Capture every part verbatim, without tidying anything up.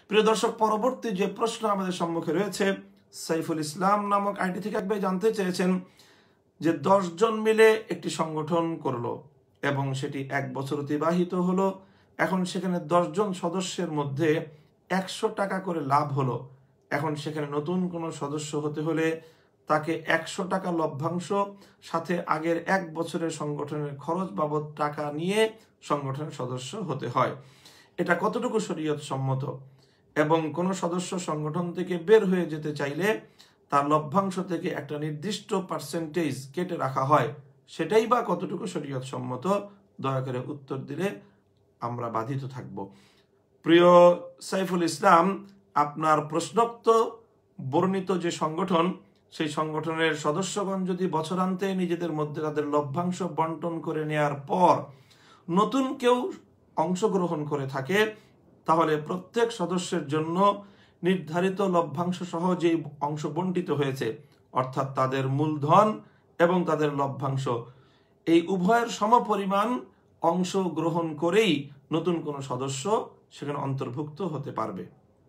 প্রিয় দর্শক, পরবর্তী যে প্রশ্ন আমাদের সম্মুখে রয়েছে, সাইফুল ইসলাম নামক আইডি থেকে এক ভাই জানতে চেয়েছেন যে দশ জন মিলে একটি সংগঠন করলো এবং সেটি এক বছর অতিবাহিত হলো। এখন সেখানে দশ জন সদস্যের মধ্যে একশো টাকা করে লাভ হলো। এখন সেখানে নতুন কোনো সদস্য হতে হলে তাকে একশো টাকা লভ্যাংশ সাথে আগের এক বছরের সংগঠনের খরচ বাবদ টাকা নিয়ে সংগঠনের সদস্য হতে হয়। এটা কতটুকু শরীয়ত সম্মত? এবং কোনো সদস্য সংগঠন থেকে বের হয়ে যেতে চাইলে তার লভ্যাংশ থেকে একটা নির্দিষ্ট পার্সেন্টেজ কেটে রাখা হয়, সেটাই বা কতটুকু শরীয়ত সম্মত? দয়া করে উত্তর দিলে আমরা বাধিত থাকব। প্রিয় সাইফুল ইসলাম, আপনার প্রশ্নোক্ত বর্ণিত যে সংগঠন, সেই সংগঠনের সদস্যগণ যদি বছরান্তে নিজেদের মধ্যে তাদের লভ্যাংশ বন্টন করে নেয়ার পর নতুন কেউ অংশগ্রহণ করে থাকে, তাহলে প্রত্যেক সদস্যের জন্য নির্ধারিত লভ্যাংশ সহ যেই অংশ বন্টিত হয়েছে, অর্থাৎ তাদের মূলধন এবং তাদের লভ্যাংশ, এই উভয়ের সমপরিমাণ অংশ গ্রহণ করেই নতুন কোনো সদস্য সেখানে অন্তর্ভুক্ত হতে পারবে।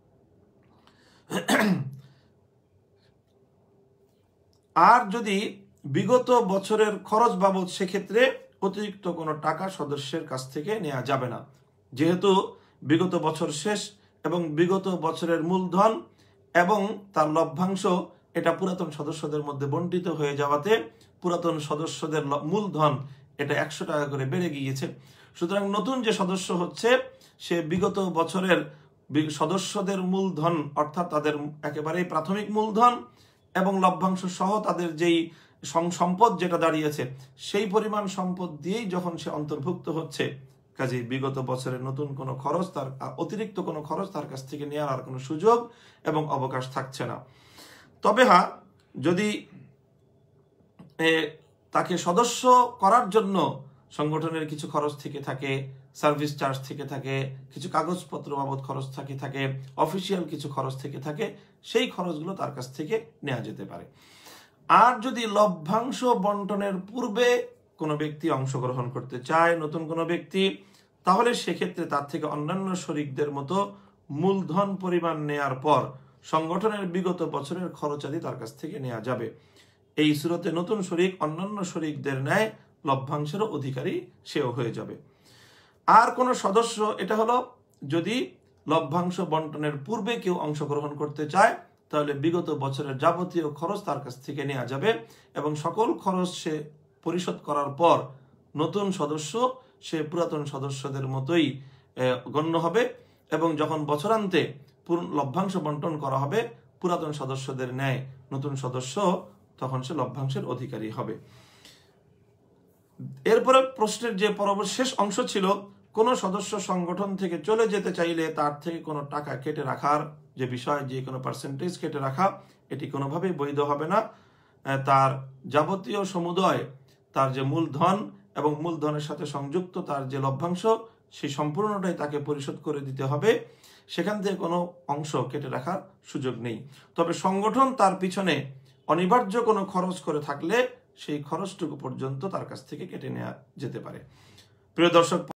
আর যদি বিগত বছরের খরচ বাবদ, সেক্ষেত্রে অতিরিক্ত কোনো টাকা সদস্যের কাছ থেকে নেওয়া যাবে না। যেহেতু বিগত বছর শেষ এবং বিগত বছরের মূলধন এবং তার লভ্যাংশ এটা পুরাতন সদস্যদের মধ্যে বন্টিত হয়ে যাওয়াতে পুরাতন সদস্যদের মূলধন এটা একশো টাকা করে বেড়ে গিয়েছে। সুতরাং নতুন যে সদস্য হচ্ছে, সে বিগত বছরের সদস্যদের মূলধন, অর্থাৎ তাদের একেবারেই প্রাথমিক মূলধন এবং লভ্যাংশ সহ তাদের যেই সম্পদ যেটা দাঁড়িয়েছে, সেই পরিমাণ সম্পদ দিয়েই যখন সে অন্তর্ভুক্ত হচ্ছে, কাজেই বিগত বছরের নতুন কোনো খরচ, তার অতিরিক্ত কোনো খরচ তার কাছ থেকে নেওয়ার আর কোনো সুযোগ এবং অবকাশ থাকছে না। তবে হ্যাঁ, যদি তাকে সদস্য করার জন্য সংগঠনের কিছু খরচ থেকে থাকে, সার্ভিস চার্জ থেকে থাকে, কিছু কাগজপত্র বাবদ খরচ থেকে থাকে, অফিসিয়াল কিছু খরচ থেকে থাকে, সেই খরচগুলো তার কাছ থেকে নেওয়া যেতে পারে। আর যদি লভ্যাংশ বন্টনের পূর্বে কোনো ব্যক্তি অংশগ্রহণ করতে চায়, নতুন কোনো ব্যক্তি, তাহলে সেক্ষেত্রে তার থেকে অন্যান্য শরিকদের মতো মূলধন পরিমাণ নেয়ার পর সংগঠনের বিগত বছরের খরচাদি তার কাছ থেকে নেওয়া যাবে। এই সুরতে নতুন শরিক অন্যান্য শরিকদের ন্যায় লভ্যাংশেরও অধিকারী সেও হয়ে যাবে। আর কোনো সদস্য, এটা হলো যদি লভ্যাংশ বন্টনের পূর্বে কেউ অংশগ্রহণ করতে চায়, তাহলে বিগত বছরের যাবতীয় খরচ তার কাছ থেকে নেওয়া যাবে এবং সকল খরচ সে পরিশোধ করার পর নতুন সদস্য সে পুরাতন সদস্যদের মতোই গণ্য হবে এবং যখন বছরান্তে লভ্যাংশ বন্টন করা হবে পুরাতন সদস্যদের ন্যায়, নতুন সদস্য তখন সে লভ্যাংশের অধিকারী হবে। এরপরে প্রশ্নের যে পরবর্তী শেষ অংশ ছিল, কোনো সদস্য সংগঠন থেকে চলে যেতে চাইলে তার থেকে কোনো টাকা কেটে রাখার যে বিষয়, যে কোনো পার্সেন্টেজ কেটে রাখা, এটি কোনোভাবেই বৈধ হবে না। তার যাবতীয় সমুদয়, তার যে মূলধন এবং মূলধনের সাথে সংযুক্ত তার যে লভ্যাংশ, সেই সম্পূর্ণটাই তাকে পরিশোধ করে দিতে হবে। সেখান থেকে কোনো অংশ কেটে রাখার সুযোগ নেই। তবে সংগঠন তার পিছনে অনিবার্য কোনো খরচ করে থাকলে সেই খরচটুকু পর্যন্ত তার কাছ থেকে কেটে নেওয়া যেতে পারে। প্রিয় দর্শক,